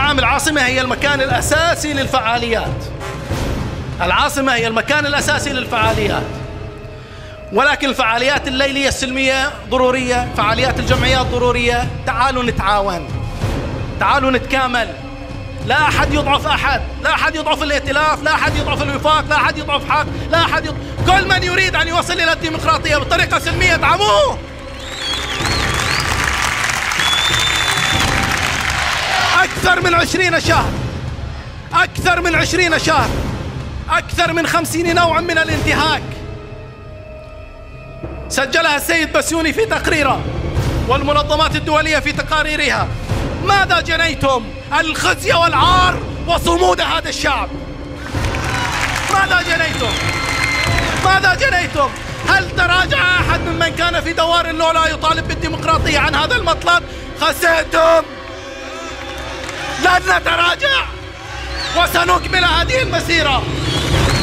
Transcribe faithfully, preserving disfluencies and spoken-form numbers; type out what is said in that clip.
نعم، العاصمة هي المكان الأساسي للفعاليات، العاصمة هي المكان الأساسي للفعاليات، ولكن الفعاليات الليلية السلمية ضرورية، فعاليات الجمعيات ضرورية. تعالوا نتعاون، تعالوا نتكامل، لا أحد يضعف أحد، لا أحد يضعف الائتلاف، لا أحد يضعف الوفاق، لا أحد يضعف حق، لا أحد يضعف. كل من يريد أن يوصل إلى الديمقراطية بطريقة سلمية ادعموه. أكثر من عشرين شهر، أكثر من عشرين شهر، أكثر من خمسين نوعا من الانتهاك سجلها السيد بسيوني في تقريره والمنظمات الدولية في تقاريرها. ماذا جنيتم؟ الخزي والعار وصمود هذا الشعب. ماذا جنيتم؟ ماذا جنيتم؟ هل تراجع أحد ممن كان في دوار اللولا يطالب بالديمقراطية عن هذا المطلب؟ خسئتم. لن نتراجع وسنكمل هذه المسيرة.